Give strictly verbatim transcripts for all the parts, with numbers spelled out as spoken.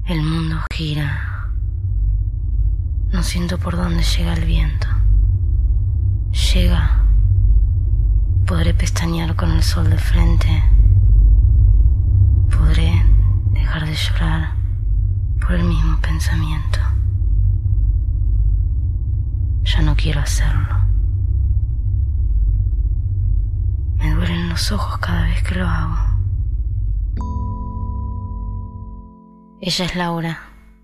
El mundo gira. No siento por dónde llega el viento. Llega. Podré pestañear con el sol de frente. Podré dejar de llorar por el mismo pensamiento. Ya no quiero hacerlo. Me duelen los ojos cada vez que lo hago. Ella es Laura.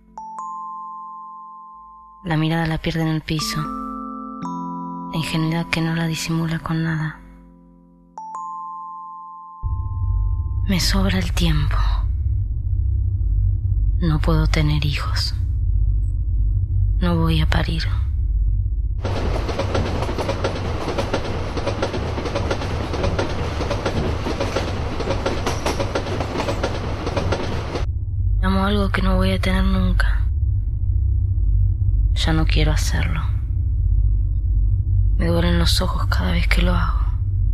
La mirada la pierde en el piso. La ingenuidad que no la disimula con nada. Me sobra el tiempo. No puedo tener hijos. No voy a parir. Amo algo que no voy a tener nunca. Ya no quiero hacerlo. Me duelen los ojos cada vez que lo hago.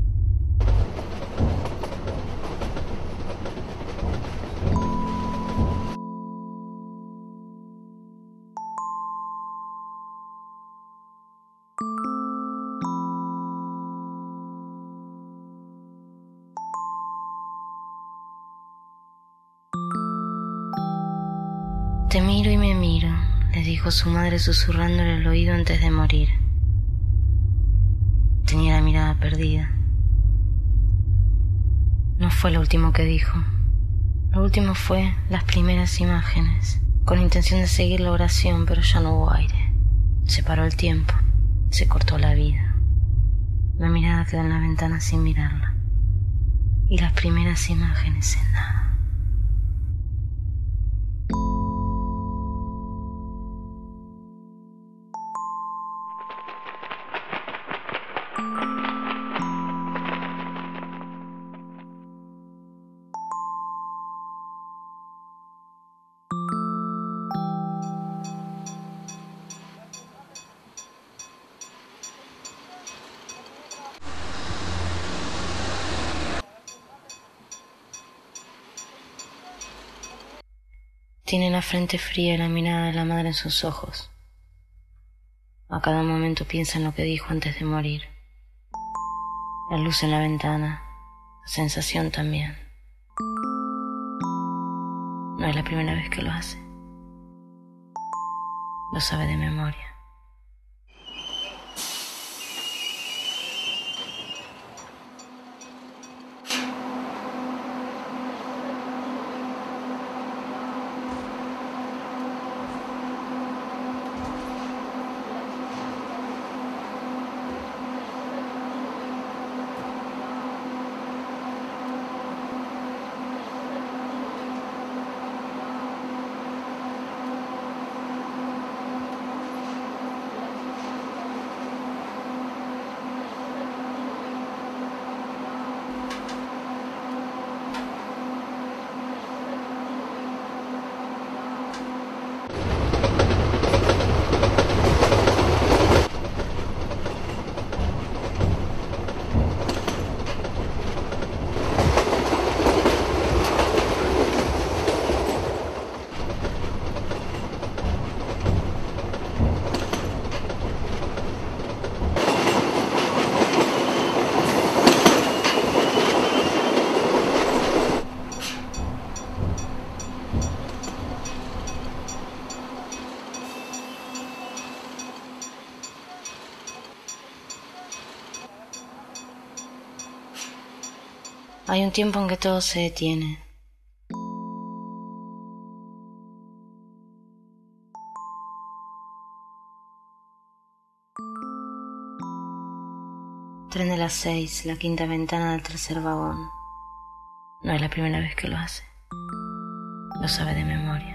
Te miro y me miro, le dijo su madre susurrándole al oído antes de morir. Tenía la mirada perdida. No fue lo último que dijo. Lo último fue las primeras imágenes, con intención de seguir la oración, pero ya no hubo aire. Se paró el tiempo, se cortó la vida. La mirada quedó en la ventana sin mirarla. Y las primeras imágenes en nada. Tiene la frente fría y la mirada de la madre en sus ojos. A cada momento piensa en lo que dijo antes de morir. La luz en la ventana, la sensación también. No es la primera vez que lo hace. Lo sabe de memoria. Hay un tiempo en que todo se detiene. Tren de las seis, la quinta ventana del tercer vagón. No es la primera vez que lo hace. Lo sabe de memoria.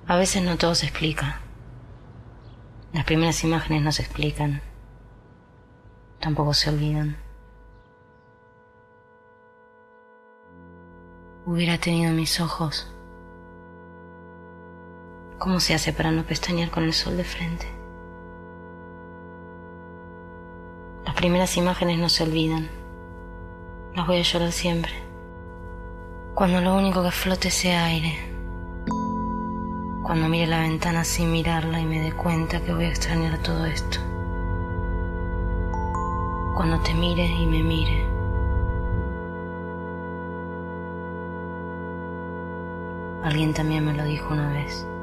A veces no todo se explica. Las primeras imágenes no se explican. Tampoco se olvidan. Hubiera tenido mis ojos. ¿Cómo se hace para no pestañear con el sol de frente? Las primeras imágenes no se olvidan. Las voy a llorar siempre. Cuando lo único que flote sea aire. Cuando mire la ventana sin mirarla y me dé cuenta que voy a extrañar todo esto. Cuando te mire y me mire. Alguien también me lo dijo una vez.